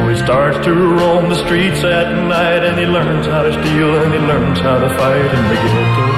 So he starts to roam the streets at night, and he learns how to steal and he learns how to fight in the ghetto.